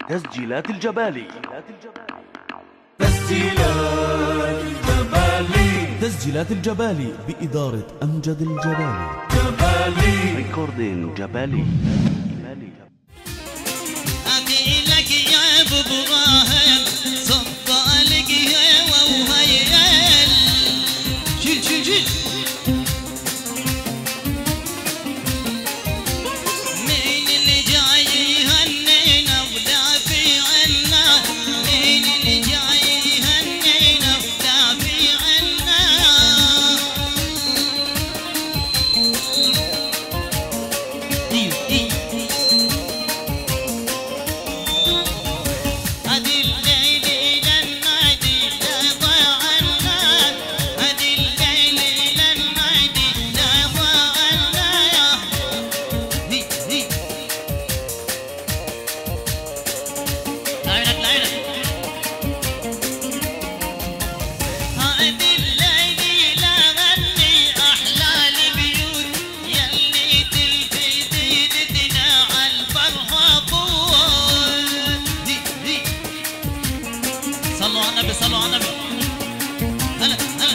تسجيلات الجبالي. تسجيلات الجبالي بإدارة أمجد الجبالي. ريكوردين جبالي. أبي لك يا أبو إبراهيم صدق يا وهيل شيل شيل شيل مين اللي جاي يهنينا ودافي عنا مين اللي جاي يهنينا ودافي عنا صلوا على النبي صلوا على النبي. هلا هلا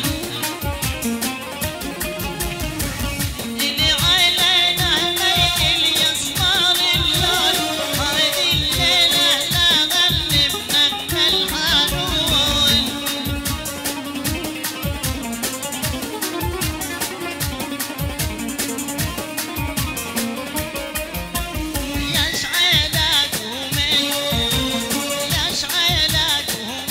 اللي علينا الليل يسمر اللون هذه الليلة لا غلبنا الحنون يشعلك همي يشعلك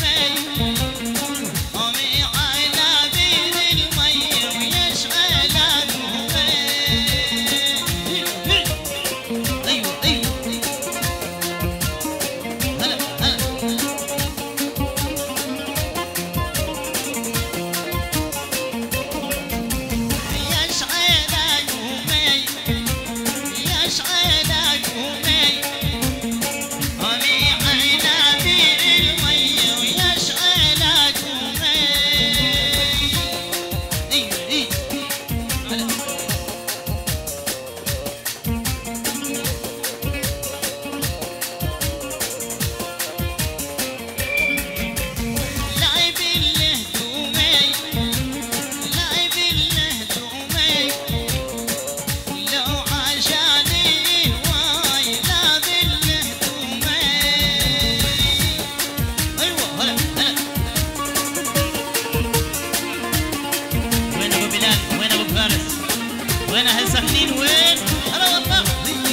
وين اهل سخنين وين؟ هلا والله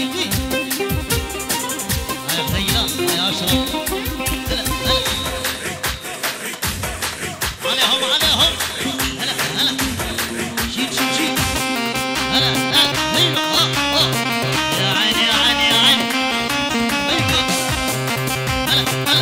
هيا خيرات هيا اشرف هلا هلا عليهم عليهم هلا هلا شيل شيل شيل هلا هلا ايوه يا عيني يا عيني يا عيني ايوه هلا هلا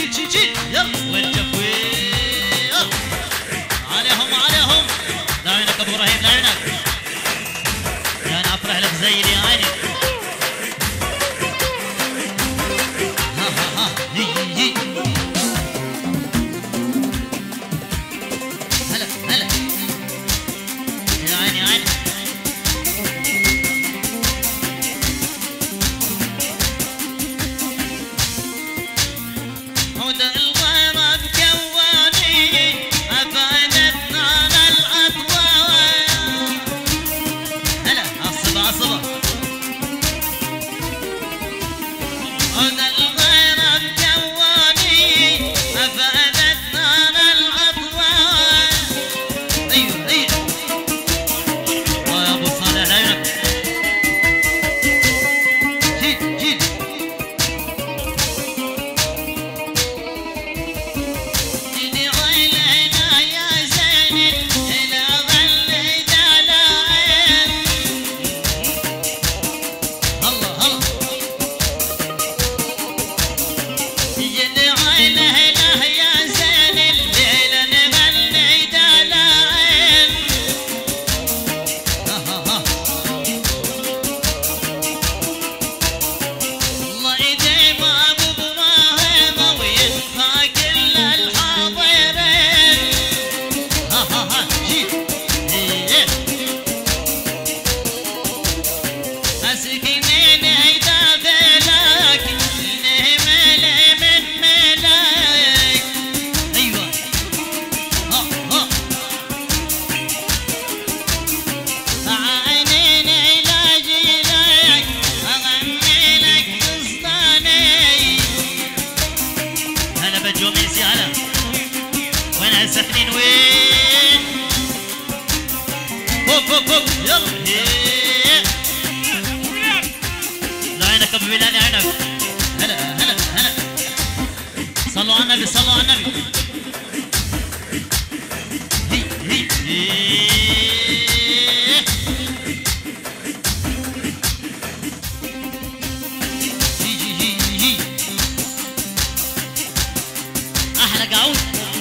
شيل شيل شيل يلا والجفوي عليهم عليهم لا عينك ابو ابراهيم لا عينك يا انا افرح لك زي اللي عيني ها ها ها هي هي هلا هلا يا عيني عيني هدى الغرب كواني أفادتنا الأطوار هلا عصبة عصبة هدى الغرب كواني أفادتنا الأطوار أيوه أيوه يا أبو صالح لا ينك جيد جيد ساكنين وين؟ فوق فوق فوق يلا لا عينك ابو بلال عينك هلا هلا هلا صلوا على النبي صلوا على النبي هي هي هي احلى قعود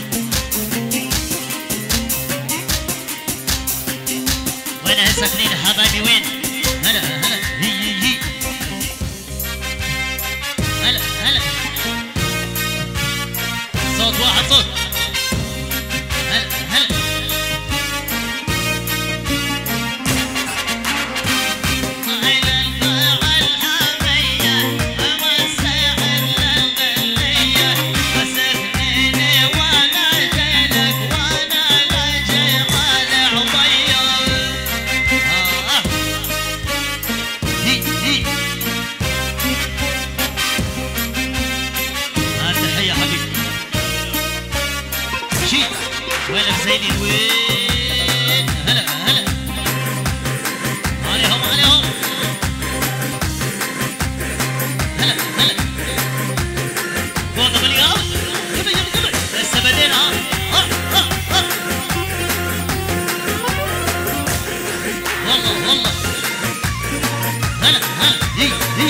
وين ساكنين حبايبي وين؟ هلا هلا هي هي هلا هلا صوت واحد صوت هلا هلا وين زيني وين هلا هلا عليهم عليهم هلا هلا فوق باليوم يلا يلا يلا لسه بدينا ها والله والله هلا هلا هي هي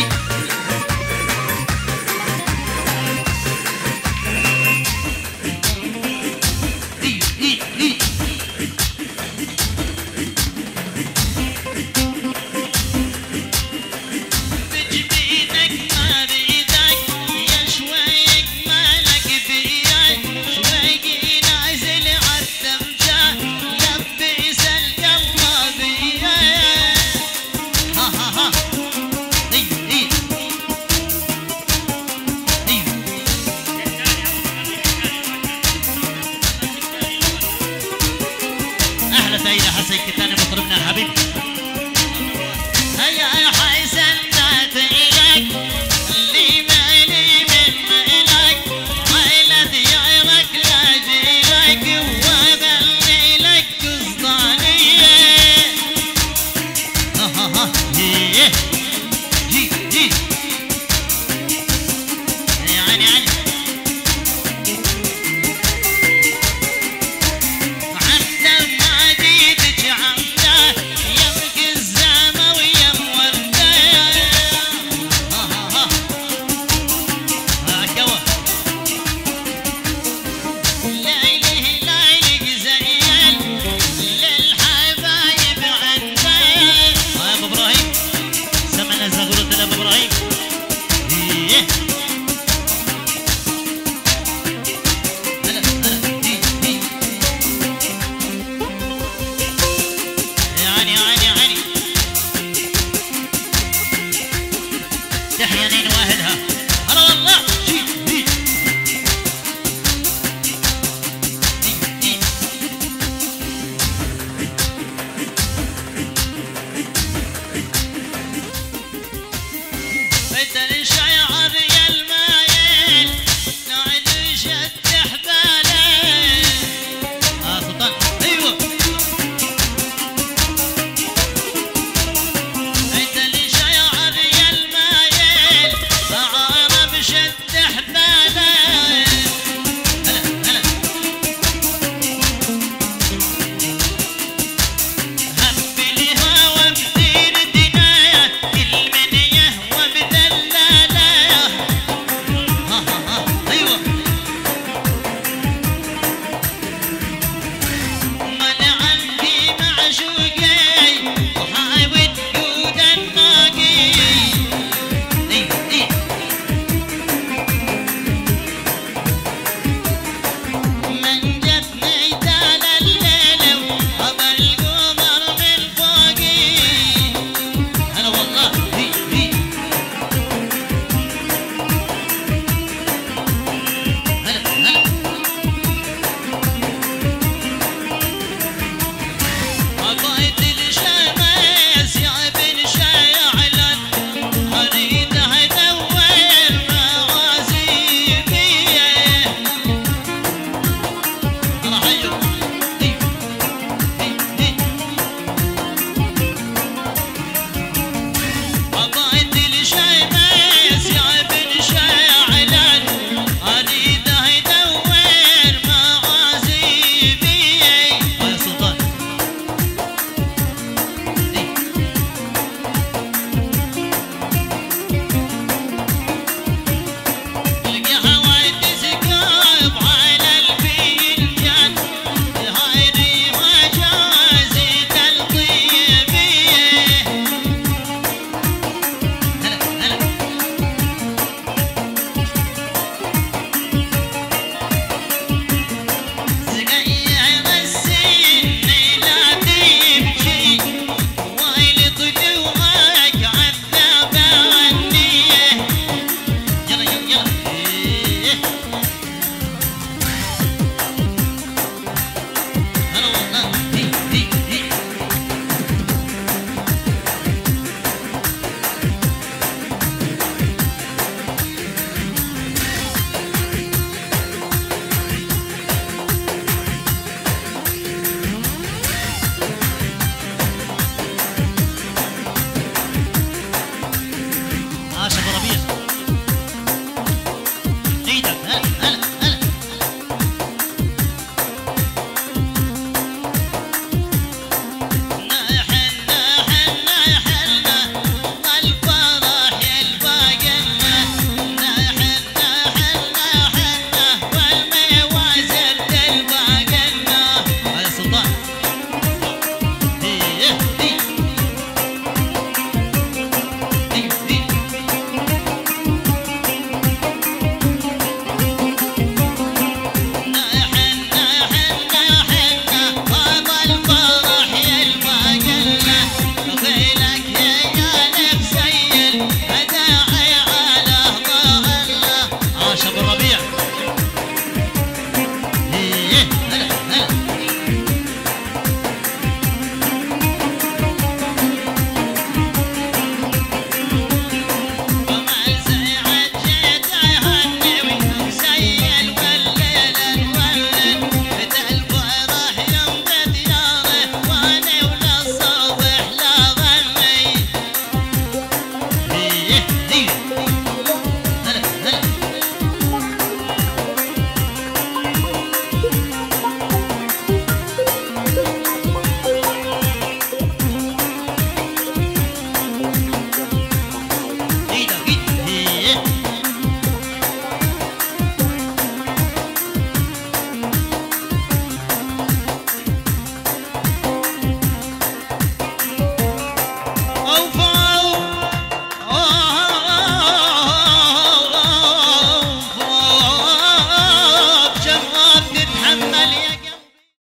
سيدة حسن كتان